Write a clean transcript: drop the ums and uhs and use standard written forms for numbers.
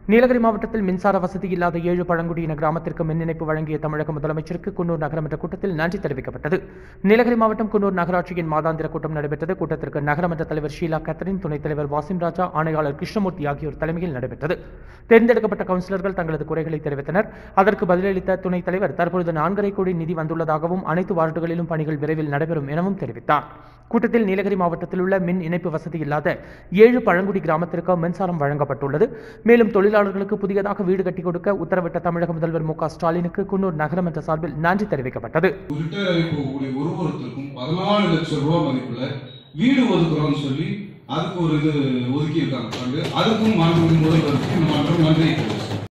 நீலகிரி மாவட்டத்தில் மின்சார வசதி இல்லாத 7 பழங்குடியின கிராமத்திற்கு மின் இணைப்பு வழங்கிய தமிழக முதலமைச்சருக்கு குன்னூர் நகரமன்ற கூட்டத்தில் நன்றி தெரிவிக்கப்பட்டது. நீலகிரி மாவட்டம் குன்னூர் நகராட்சியின் மாதாந்திர கூட்டம் நடைபெற்றது. கூட்டத்திற்கு நகரமன்ற தலைவர் ஷீலா கேத்தரின், துணைத் தலைவர் வாசிம் ராஜா, ஆணையாளர் கிருஷ்ணமூர்த்தி ஆகியோர் தலைமையில் நடைபெற்றது. தேர்ந்தெடுக்கப்பட்ட கவுன்சிலர்கள் தங்களது குறைகளை தெரிவித்தனர். அதற்கு பதிலளித்த துணைத் தலைவர், தற்பொழுது 4.5 கோடி நிதி வந்துள்ளதாகவும் அனைத்து வார்டுகளிலும் பணிகள் விரைவில் நடைபெறும் எனவும் தெரிவித்தார். கூட்டத்தில் நீலகிரி மாவட்டத்தில் உள்ள மின் இணைப்பு வசதி இல்லாத 7 பழங்குடி கிராமத்திற்கு மின்சாரம் வழங்கப்பட்டுள்ளது. மேலும் தொழிலாளர்களுக்கு புதியதாக வீடு கட்டி கொடுக்க உத்தரவிட்ட தமிழக முதல்வர் மு.க.ஸ்டாலினுக்கு குன்னூர் நகரமன்ற சார்பில் நன்றி தெரிவிக்கப்பட்டது. ஒருவருக்கும் 14 லட்சம் ரூபாய் மதிப்புல வீடு ஒதுக்குறோம்னு சொல்லி அதுக்கு ஒரு இது ஒதுக்கி இருக்காங்க. அதுக்கும் மாண்புமிகு முதல்வருக்கு நன்றி தெரிவிக்கிறேன்.